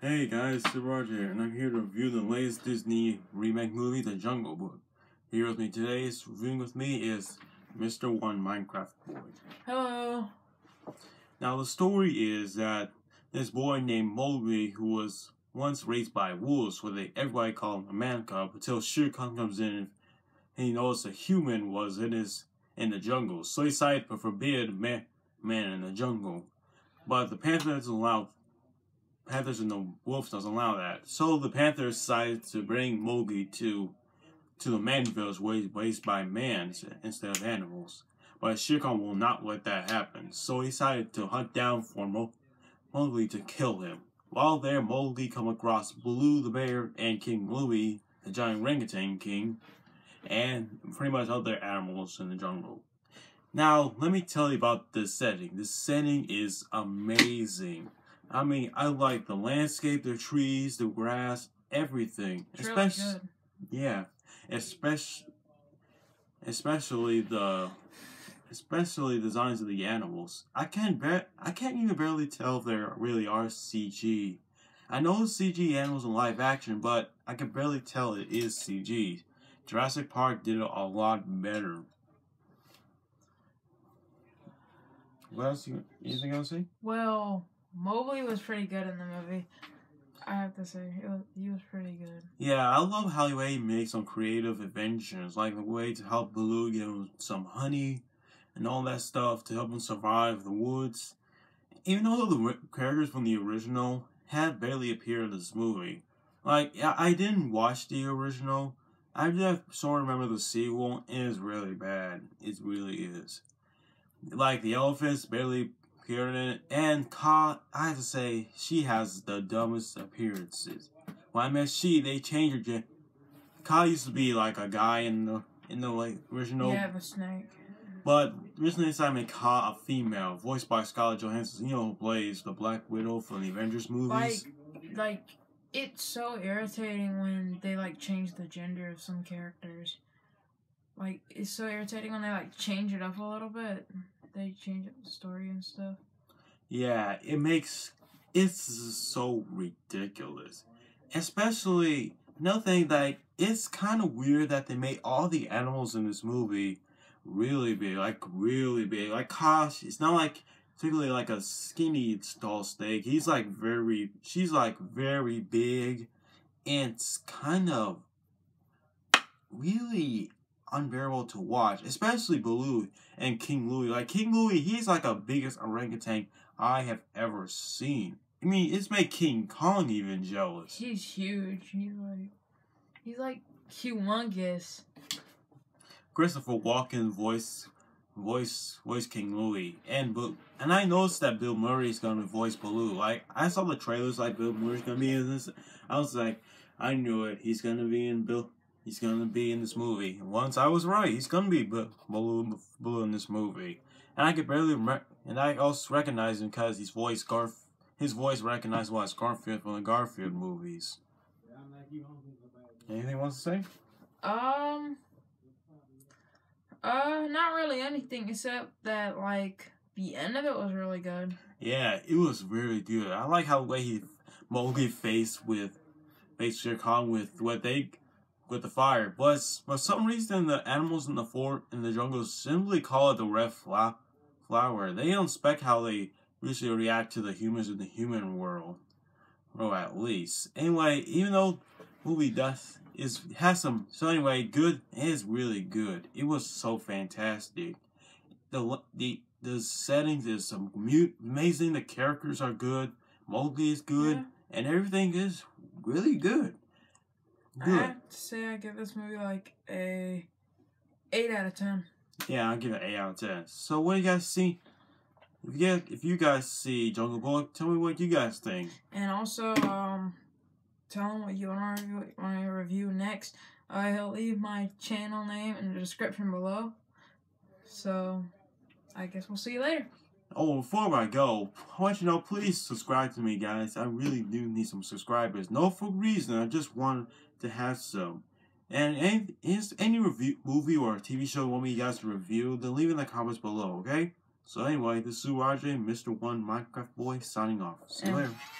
Hey guys, it's Roger here, and I'm here to review the latest Disney remake movie, The Jungle Book. Here with me today, reviewing with me, is Mr. One Minecraft Boy. Hello. Now the story is that this boy named Mowgli, who was once raised by wolves, where everybody called him a man cub, until Shere Khan comes in and he noticed a human was in the jungle, so he decided to forbid man in the jungle. But the Panthers and the wolves doesn't allow that. So the Panthers decided to bring Mowgli to the man village raised by man instead of animals. But Shere Khan will not let that happen. So he decided to hunt down for Mowgli to kill him. While there, Mowgli come across Baloo the bear and King Louie, the giant orangutan king, and pretty much other animals in the jungle. Now, let me tell you about this setting. This setting is amazing. I mean, I like the landscape, the trees, the grass, everything. It's really good. Yeah, especially the designs of the animals. I can't even barely tell if they really are CG. I know CG animals in live action, but I can barely tell it is CG. Jurassic Park did it a lot better. What else? Anything else to say? Well, Mowgli was pretty good in the movie. I have to say, he was pretty good. Yeah, I love how he makes some creative inventions, like the way to help Baloo get him some honey and all that stuff to help him survive the woods. Even though the characters from the original had barely appeared in this movie. Like, I didn't watch the original. I just sort of remember the sequel, and it's really bad. It really is. Like, the elephants barely appeared in it, and Kaa, I have to say, she has the dumbest appearances. When I met they changed her gender. Kaa used to be like a guy in the like original. Yeah, the snake. But recently decided to make Kaa a female, voiced by Scarlett Johansson, who plays the Black Widow from the Avengers movies. Like, it's so irritating when they change the gender of some characters. Like, it's so irritating when they change it up a little bit. They change up the story and stuff. Yeah, it's so ridiculous. Especially, another thing, it's kind of weird that they made all the animals in this movie really big, really big. Like Kosh, it's not particularly like a skinny tall steak. She's very big, and it's kind of really unbearable to watch, especially Baloo and King Louie. Like King Louie, he's like the biggest orangutan I have ever seen. I mean, it's made King Kong even jealous. He's huge. He's like humongous. Christopher Walken voice King Louie, and I noticed that Bill Murray's gonna voice Baloo. Like, I saw the trailers, Bill Murray's gonna be in this. I was like, I knew it. He's gonna be in this movie. And once I was right, he's gonna be Baloo in this movie. And I also recognize him because his voice recognizable as Garfield from the Garfield movies. Anything you want to say? Not really anything except that the end of it was really good. Yeah, it was really good. I like how the way Mowgli faced Shere Khan with the fire, but for some reason the animals in the jungle simply call it the red flower. They don't expect how they usually react to the humans in the human world, or at least. Anyway, even though the movie good, it is really good. It was so fantastic. The settings is amazing. The characters are good. Mowgli is good, and everything is really good. I have to say I give this movie a 8 out of 10. Yeah, I'll give it 8 out of 10. So what do you guys see? If you guys see Jungle Book, tell me what you guys think. And also, tell them what you want to review next. I'll leave my channel name in the description below. So, I guess we'll see you later. Oh, before I go, I want you to know, please subscribe to me, guys. I really do need some subscribers. No for reason, I just want to have some. And any movie or TV show you want me guys to review, then leave in the comments below, okay? So anyway, this is Roger, Mr. One Minecraft Boy, signing off. See you later.